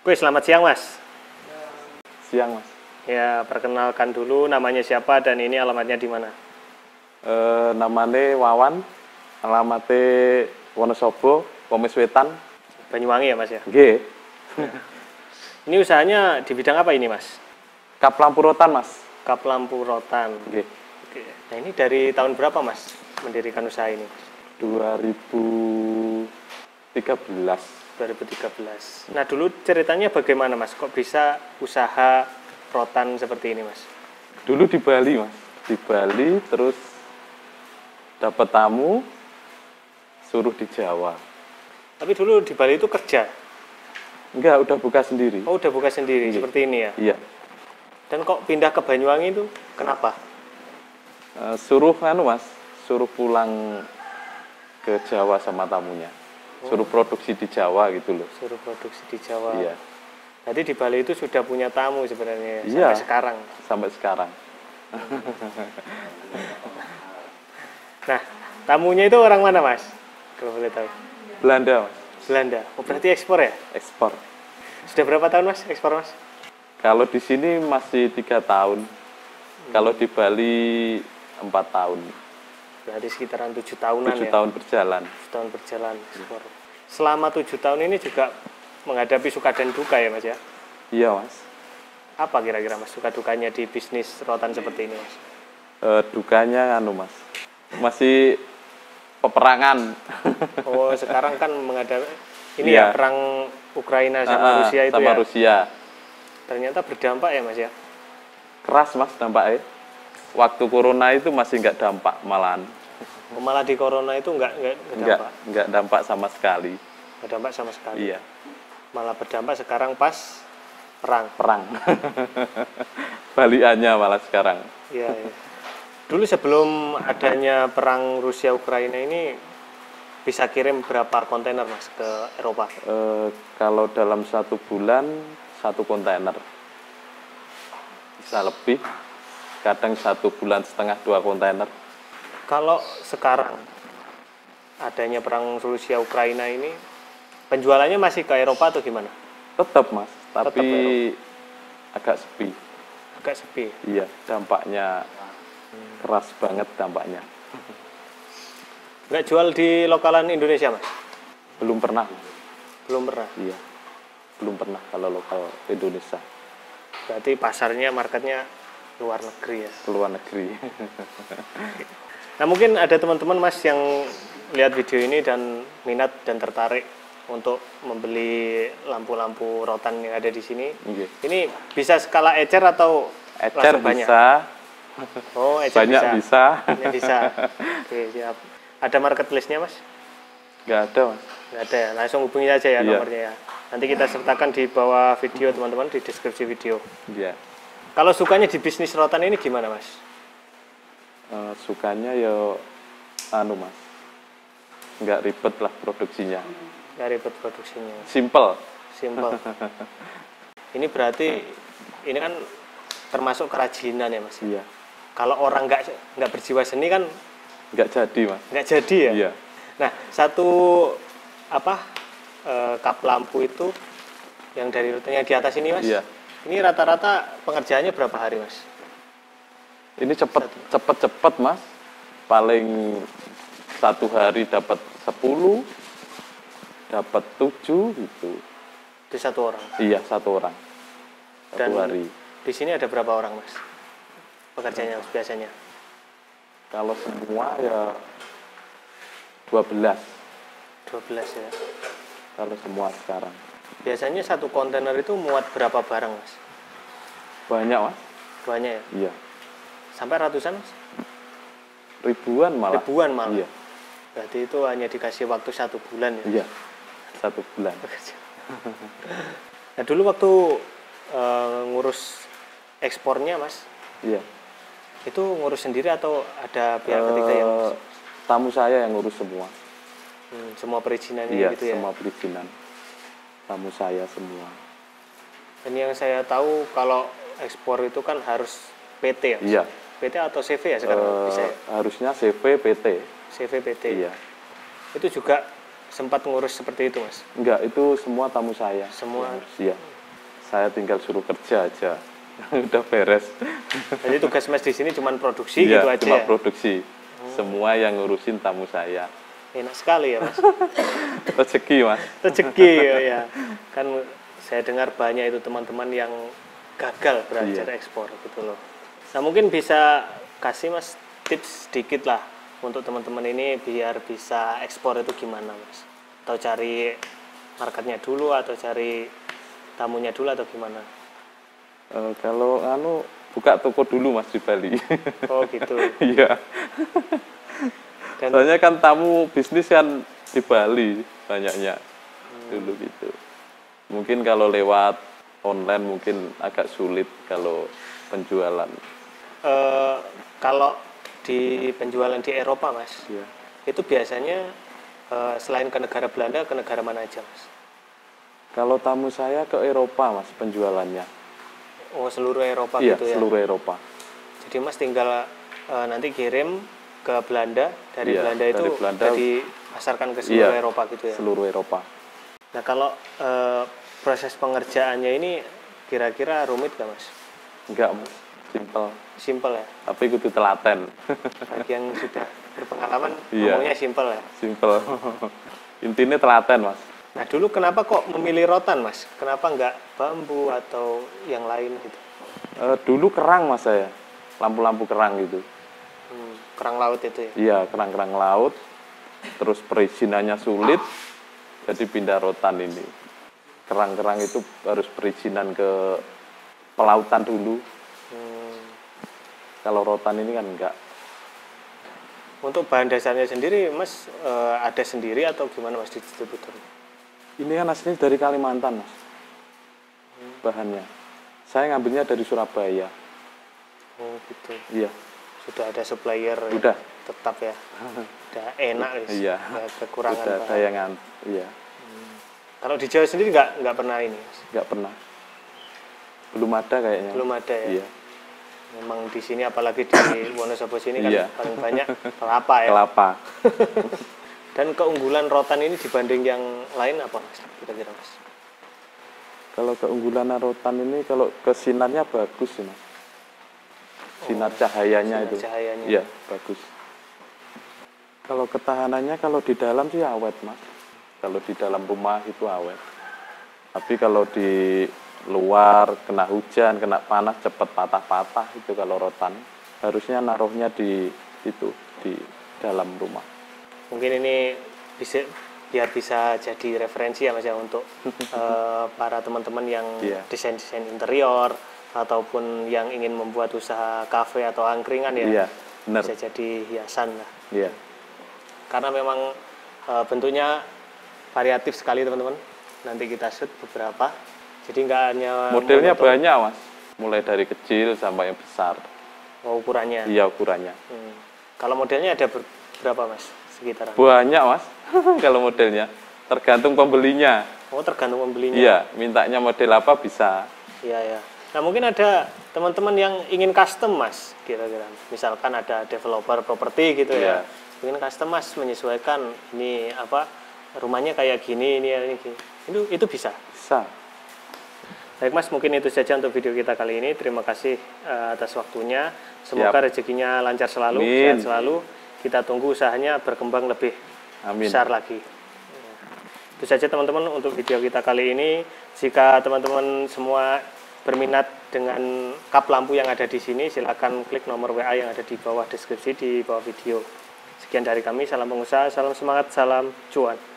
Oke, selamat siang Mas. Siang Mas. Ya, perkenalkan dulu namanya siapa dan ini alamatnya di mana? Namanya Wawan, alamatnya Wonosobo, Komis Wetan. Banyuwangi ya Mas ya? Nggih. Ini usahanya di bidang apa ini Mas? Kap lampu rotan Mas. Kap lampu rotan. Nggih. Oke. Nah ini dari tahun berapa Mas mendirikan usaha ini? 2013. 2013. Nah dulu ceritanya bagaimana Mas? Kok bisa usaha rotan seperti ini Mas? Dulu di Bali Mas. Di Bali terus dapat tamu suruh di Jawa. Tapi dulu di Bali itu kerja? Enggak, udah buka sendiri. Oh udah buka sendiri, seperti ini ya? Iya. Dan kok pindah ke Banyuwangi itu kenapa? Suruh Mas, suruh pulang ke Jawa sama tamunya. Suruh produksi di Jawa gitu loh. Suruh produksi di Jawa. Iya. Jadi di Bali itu sudah punya tamu sebenarnya Iya, sampai sekarang. Sampai sekarang. Nah, tamunya itu orang mana Mas? Kalau boleh tahu. Belanda Mas. Belanda. Oh, berarti ekspor ya? Ekspor. Sudah berapa tahun Mas ekspor Mas? Kalau di sini masih 3 tahun. Kalau di Bali 4 tahun. Berarti sekitaran 7 tahunan 7 ya? tahun berjalan. 7 tahun berjalan ekspor. Selama 7 tahun ini juga menghadapi suka dan duka ya Mas ya? Iya Mas. Apa kira-kira Mas suka dukanya di bisnis rotan seperti ini Mas? Dukanya Mas. Masih peperangan. Oh sekarang kan menghadapi ini Iya. ya perang Ukraina sama Rusia itu sama ya? Rusia. Ternyata berdampak ya Mas ya? Keras Mas dampaknya. Waktu corona itu masih nggak dampak malahan. Malah di corona itu nggak dampak? Nggak dampak sama sekali. Nggak dampak sama sekali? Iya. Malah berdampak sekarang pas perang? Perang. Baliannya malah sekarang. Iya, iya. Dulu sebelum adanya perang Rusia-Ukraina ini bisa kirim berapa kontainer Mas ke Eropa? Kalau dalam 1 bulan 1 kontainer. Bisa lebih. Kadang 1 bulan setengah 2 kontainer. Kalau sekarang adanya perang Rusia-Ukraina ini, penjualannya masih ke Eropa atau gimana? Tetap Mas, tapi Tetap agak sepi. Agak sepi. Iya, dampaknya keras banget dampaknya. Nggak jual di lokalan Indonesia Mas? Belum pernah. Belum pernah. Iya, belum pernah kalau lokal Indonesia. Berarti pasarnya, marketnya luar negeri ya? Luar negeri. Nah mungkin ada teman-teman Mas yang lihat video ini dan minat dan tertarik untuk membeli lampu-lampu rotan yang ada di sini. Okay. Ini bisa skala ecer atau Ecer banyak? bisa. Oh, ecer banyak bisa. Banyak bisa. Oke, siap. Ada marketplace-nya Mas? Nggak ada Mas. Nggak ada ya, langsung hubungi aja ya nomornya ya. Nanti kita sertakan di bawah video teman-teman, di deskripsi video. Iya. Kalau sukanya di bisnis rotan ini gimana Mas? Sukanya ya Mas, nggak ribet lah produksinya. Nggak ribet produksinya. Simple. Ini berarti ini kan termasuk kerajinan ya Mas? Iya. Kalau orang nggak berjiwa seni kan Nggak jadi Mas. nggak jadi ya? Iya. Nah satu kap lampu itu yang dari rutenya di atas ini Mas? Iya. Ini rata-rata pengerjaannya berapa hari Mas? Ini cepet Mas. Paling 1 hari dapat 10, dapat 7 gitu. Itu 1 orang? Iya, 1 orang. 1 Dan hari. Di sini ada berapa orang Mas? Pekerjanya biasanya? Kalau semua ya 12. 12 ya. Kalau semua sekarang. Biasanya 1 kontainer itu muat berapa barang Mas? Banyak Mas. Banyak ya? Iya. Sampai ratusan Mas? Ribuan malah. Ribuan malah? Iya. Berarti itu hanya dikasih waktu 1 bulan ya? Iya. 1 bulan. Nah dulu waktu ngurus ekspornya Mas, Iya. itu ngurus sendiri atau ada pihak ketiga yang ngurus? Tamu saya yang ngurus semua. Semua perizinannya Iya, gitu ya? semua perizinan. Tamu saya semua. Dan yang saya tahu kalau ekspor itu kan harus PT ya? Mas? Iya. PT atau CV ya sekarang bisa ya? Harusnya CV PT. CV PT. Iya. Itu juga sempat ngurus seperti itu Mas? Enggak, itu semua tamu saya. Semua? Iya. Saya tinggal suruh kerja aja. Udah beres. Jadi tugas Mas di sini cuma produksi Iya, gitu aja cuma ya? produksi. Semua yang ngurusin tamu saya. Enak sekali ya Mas. Rezeki, Mas. Rezeki ya. Kan saya dengar banyak itu teman-teman yang gagal belajar ekspor gitu loh. Nah mungkin bisa kasih Mas tips sedikit lah untuk teman-teman ini biar bisa ekspor itu gimana Mas? Atau cari marketnya dulu atau cari tamunya dulu atau gimana? Kalau buka toko dulu Mas di Bali. Oh gitu. Iya. Soalnya kan tamu bisnis kan di Bali banyaknya dulu gitu. Mungkin kalau lewat online mungkin agak sulit kalau penjualan. Kalau di penjualan di Eropa Mas, Iya. itu biasanya selain ke negara Belanda, ke negara mana aja Mas? Kalau tamu saya ke Eropa Mas penjualannya. Oh seluruh Eropa Iya, gitu ya? seluruh Eropa. Jadi Mas tinggal nanti kirim ke Belanda, dari Iya, Belanda itu dari Belanda, dipasarkan ke seluruh iya, Eropa gitu ya? Seluruh Eropa. Nah kalau proses pengerjaannya ini kira-kira rumit gak Mas? Enggak Mas, simpel. Simpel ya? Tapi kudu telaten. Bagi yang sudah berpengalaman, Iya. ngomongnya simpel ya? Simpel. Intinya telaten Mas. Nah dulu kenapa kok memilih rotan Mas? Kenapa nggak bambu atau yang lain gitu? Dulu kerang Mas saya, lampu-lampu kerang gitu. Kerang laut itu ya? Iya, kerang-kerang laut. Terus perizinannya sulit, jadi pindah rotan ini. Kerang-kerang itu harus perizinan ke pelautan dulu. Kalau rotan ini kan enggak. Untuk bahan dasarnya sendiri Mas ada sendiri atau gimana Mas distributor? Ini kan aslinya dari Kalimantan Mas, bahannya. Saya ngambilnya dari Surabaya. Oh gitu. Iya. Sudah ada supplier Udah. tetap ya? Udah enak wis. Iya. Nggak kekurangan Udah bahan. sayangan. Iya. Kalau di Jawa sendiri nggak pernah ini Mas? Nggak pernah. Belum ada kayaknya. Belum ada ya? Iya. Memang di sini apalagi di Wonosobo sini kan Iya. paling banyak kelapa ya. Kelapa. Dan keunggulan rotan ini dibanding yang lain apa Mas? Kira-kira Mas? Kalau keunggulan rotan ini kalau ke sinarnya bagus sih Mas. Sinar cahayanya sinar itu. cahayanya. Iya, bagus. Kalau ketahanannya kalau di dalam sih awet Mas. Kalau di dalam rumah itu awet. Tapi kalau di luar kena hujan, kena panas cepat patah-patah itu kalau rotan. Harusnya naruhnya di itu di dalam rumah. Mungkin ini biar bisa jadi referensi ya Mas ya untuk para teman-teman yang Iya. desain-desain interior ataupun yang ingin membuat usaha kafe atau angkringan ya. Iya, benar. Bisa jadi hiasan lah. Iya. Karena memang bentuknya variatif sekali teman-teman. Nanti kita shoot beberapa. Jadi nggak hanya Modelnya monoton. banyak Mas. Mulai dari kecil sampai yang besar. Oh, ukurannya. Iya, ukurannya. Kalau modelnya ada berapa Mas? Sekitaran. Banyak Mas. Kalau modelnya tergantung pembelinya. Oh, tergantung pembelinya. Iya, mintanya model apa bisa. Iya, ya. Nah, mungkin ada teman-teman yang ingin custom, Mas, kira-kira. Misalkan ada developer properti gitu ya. Iya. Ingin custom, Mas, menyesuaikan ini apa rumahnya kayak gini, ini gini. Itu bisa. Bisa. Baik, Mas, mungkin itu saja untuk video kita kali ini. Terima kasih atas waktunya. Semoga rezekinya lancar selalu, Amin. sehat selalu. Kita tunggu usahanya berkembang lebih Amin. besar lagi. Itu saja teman-teman untuk video kita kali ini. Jika teman-teman semua berminat dengan kap lampu yang ada di sini, silakan klik nomor WA yang ada di bawah deskripsi di bawah video. Sekian dari kami, salam pengusaha, salam semangat, salam cuan.